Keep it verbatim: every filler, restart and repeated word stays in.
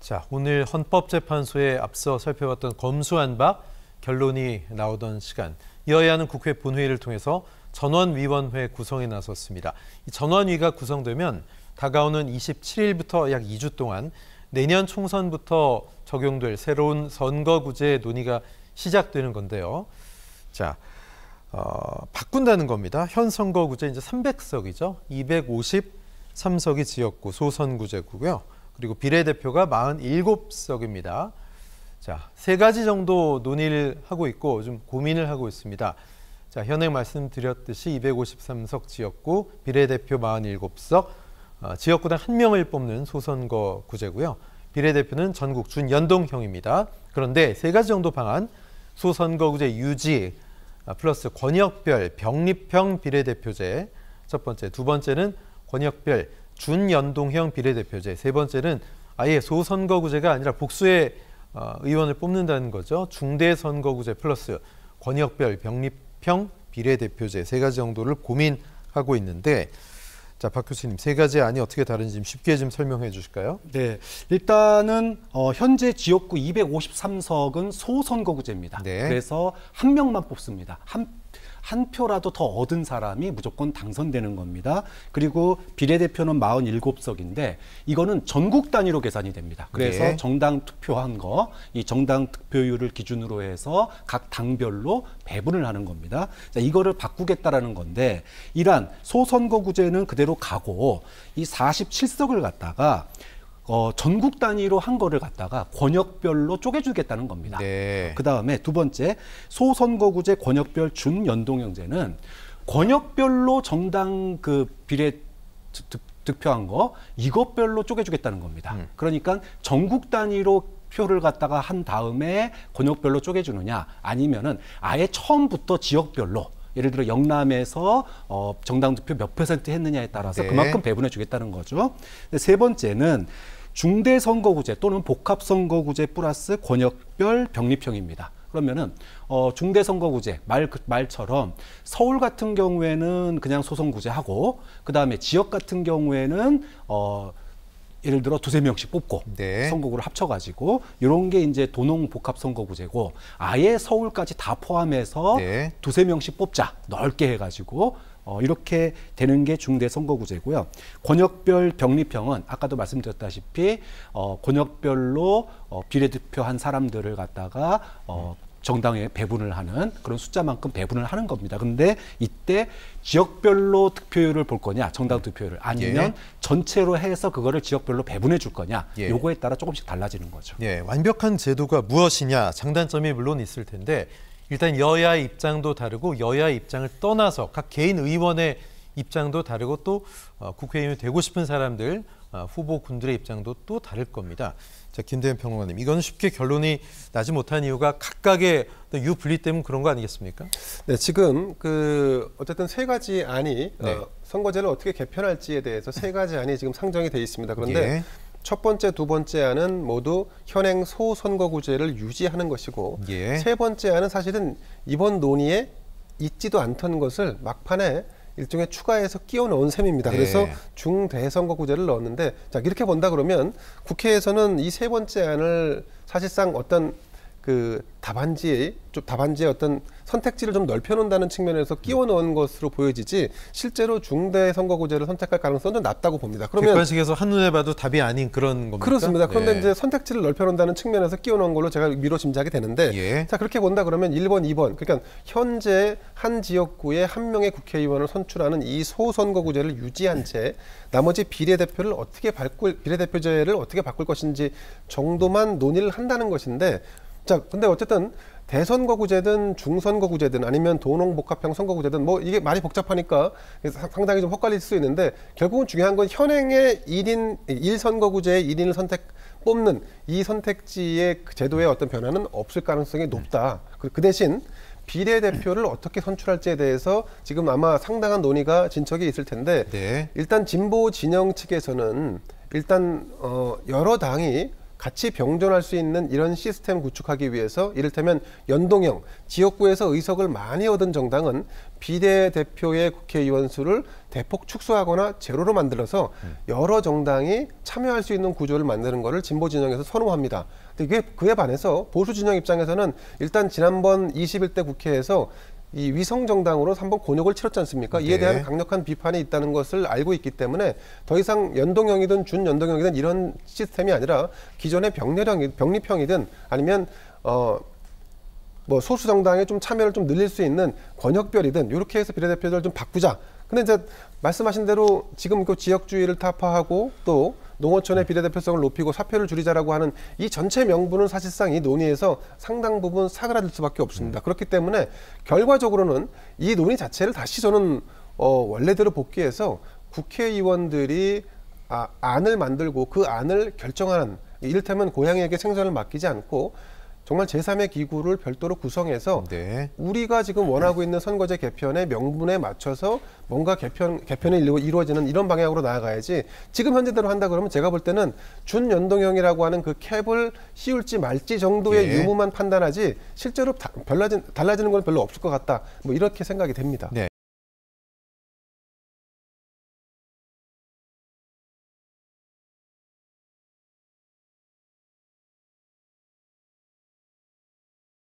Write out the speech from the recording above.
자, 오늘 헌법재판소에 앞서 살펴봤던 검수한 바 결론이 나오던 시간, 여야는 국회 본회의를 통해서 전원위원회 구성에 나섰습니다. 이 전원위가 구성되면 다가오는 이십칠 일부터 약 이 주 동안 내년 총선부터 적용될 새로운 선거구제 논의가 시작되는 건데요. 자, 어, 바꾼다는 겁니다. 현 선거구제 이제 삼백 석이죠. 이백오십삼 석이 지역구 소선구제구고요. 그리고 비례대표가 사십칠 석입니다. 자, 세 가지 정도 논의를 하고 있고 좀 고민을 하고 있습니다. 자, 현행 말씀드렸듯이 이백오십삼 석 지역구, 비례대표 사십칠 석, 어, 지역구당 한 명을 뽑는 소선거구제고요. 비례대표는 전국 준연동형입니다. 그런데 세 가지 정도 방안, 소선거구제 유지, 플러스 권역별 병립형 비례대표제, 첫 번째, 두 번째는 권역별 준연동형 비례대표제, 세 번째는 아예 소선거구제가 아니라 복수의 어, 의원을 뽑는다는 거죠. 중대선거구제 플러스 권역별 병립형 비례대표제 세 가지 정도를 고민하고 있는데, 자, 박 교수님, 세 가지 안이 어떻게 다른지 좀 쉽게 좀 설명해 주실까요? 네, 일단은 어, 현재 지역구 이백오십삼 석은 소선거구제입니다. 네. 그래서 한 명만 뽑습니다. 한, 한 표라도 더 얻은 사람이 무조건 당선되는 겁니다. 그리고 비례대표는 사십칠 석인데 이거는 전국 단위로 계산이 됩니다. 그래서 네. 정당 투표한 거, 이 정당 득표율을 기준으로 해서 각 당별로 배분을 하는 겁니다. 자, 이거를 바꾸겠다라는 건데, 이란 소선거구제는 그대로 가고 이 사십칠 석을 갖다가 어, 전국 단위로 한 거를 갖다가 권역별로 쪼개주겠다는 겁니다. 네. 그 다음에 두 번째, 소선거구제 권역별 준연동형제는 권역별로 정당 그 비례 득, 득표한 거 이것별로 쪼개주겠다는 겁니다. 음. 그러니까 전국 단위로 표를 갖다가 한 다음에 권역별로 쪼개주느냐, 아니면은 아예 처음부터 지역별로, 예를 들어 영남에서 어, 정당 득표 몇 퍼센트 했느냐에 따라서 네. 그만큼 배분해 주겠다는 거죠. 세 번째는 중대선거구제 또는 복합선거구제 플러스 권역별 병립형입니다. 그러면은 어, 중대선거구제 말 말처럼 서울 같은 경우에는 그냥 소선구제하고, 그 다음에 지역 같은 경우에는 어, 예를 들어 두세 명씩 뽑고 네. 선거구를 합쳐가지고 이런 게 이제 도농 복합선거구제고, 아예 서울까지 다 포함해서 네. 두세 명씩 뽑자, 넓게 해가지고 어, 이렇게 되는 게 중대선거구제고요. 권역별 병립형은 아까도 말씀드렸다시피 어, 권역별로 어, 비례대표한 사람들을 갖다가 어, 정당에 배분을 하는 그런 숫자만큼 배분을 하는 겁니다. 근데 이때 지역별로 득표율을 볼 거냐, 정당 득표율을, 아니면 예. 전체로 해서 그거를 지역별로 배분해 줄 거냐, 예. 요거에 따라 조금씩 달라지는 거죠. 예, 완벽한 제도가 무엇이냐, 장단점이 물론 있을 텐데, 일단 여야 입장도 다르고 여야 입장을 떠나서 각 개인 의원의 입장도 다르고 또 어, 국회의원이 되고 싶은 사람들, 어, 후보군들의 입장도 또 다를 겁니다. 자, 김대현 평론가님, 이거는 쉽게 결론이 나지 못한 이유가 각각의 유불리 때문에 그런 거 아니겠습니까? 네, 지금 그 어쨌든 세 가지 안이 네. 어, 선거제를 어떻게 개편할지에 대해서 세 가지 안이 지금 상정이 돼 있습니다. 그런데 예. 첫 번째, 두 번째 안은 모두 현행 소선거구제를 유지하는 것이고 예. 세 번째 안은 사실은 이번 논의에 있지도 않던 것을 막판에 일종의 추가해서 끼워 넣은 셈입니다. 네. 그래서 중대선거구제를 넣었는데, 자, 이렇게 본다 그러면 국회에서는 이 세 번째 안을 사실상 어떤 그 답안지, 좀 답안지의 어떤 선택지를 좀 넓혀놓는다는 측면에서 끼워 넣은 것으로 보여지지, 실제로 중대선거구제를 선택할 가능성은 좀 낮다고 봅니다. 그러면 객관식에서 한눈에 봐도 답이 아닌 그런 겁니까? 그렇습니다. 그런데 네. 이제 선택지를 넓혀놓는다는 측면에서 끼워 넣은 걸로 제가 미로 짐작이 되는데, 예. 자, 그렇게 본다 그러면 일 번, 이 번, 그러니까 현재 한 지역구에 한 명의 국회의원을 선출하는 이 소선거구제를 유지한 채 나머지 비례대표를 어떻게 바꿀, 비례대표제를 어떻게 바꿀 것인지 정도만 논의를 한다는 것인데, 자, 근데 어쨌든 대선거구제든 중선거구제든 아니면 도농복합형 선거구제든 뭐 이게 많이 복잡하니까 상당히 좀 헛갈릴 수 있는데, 결국은 중요한 건 현행의 일 인, 일 선거구제의 일 인을 선택, 뽑는 이 선택지의 제도의 어떤 변화는 없을 가능성이 높다. 그 대신 비례대표를 어떻게 선출할지에 대해서 지금 아마 상당한 논의가 진척이 있을 텐데, 네. 일단 진보 진영 측에서는 일단 어 여러 당이 같이 병존할 수 있는 이런 시스템 구축하기 위해서 이를테면 연동형, 지역구에서 의석을 많이 얻은 정당은 비례대표의 국회의원 수를 대폭 축소하거나 제로로 만들어서 여러 정당이 참여할 수 있는 구조를 만드는 것을 진보 진영에서 선호합니다. 근데 이게 그에 반해서 보수 진영 입장에서는 일단 지난번 이십일 대 국회에서 이 위성 정당으로 한번 곤욕을 치렀지 않습니까? 이에 대한 네. 강력한 비판이 있다는 것을 알고 있기 때문에 더 이상 연동형이든 준연동형이든 이런 시스템이 아니라 기존의 병렬형, 병립형이든 아니면 어 뭐 소수 정당에 좀 참여를 좀 늘릴 수 있는 권역별이든 이렇게 해서 비례대표를 좀 바꾸자. 근데 이제 말씀하신 대로 지금 그 지역주의를 타파하고 또 농어촌의 비례대표성을 높이고 사표를 줄이자라고 하는 이 전체 명분은 사실상 이 논의에서 상당 부분 사그라들 수밖에 없습니다. 그렇기 때문에 결과적으로는 이 논의 자체를 다시 저는 어, 원래대로 복귀해서 국회의원들이 아, 안을 만들고 그 안을 결정하는, 이를테면 고양이에게 생선을 맡기지 않고 정말 제삼의 기구를 별도로 구성해서 네. 우리가 지금 원하고 있는 선거제 개편의 명분에 맞춰서 뭔가 개편, 개편이 이루어지는 이런 방향으로 나아가야지, 지금 현재대로 한다 그러면 제가 볼 때는 준연동형이라고 하는 그 캡을 씌울지 말지 정도의 예. 유무만 판단하지 실제로 다, 달라진, 달라지는 건 별로 없을 것 같다. 뭐 이렇게 생각이 됩니다. 네.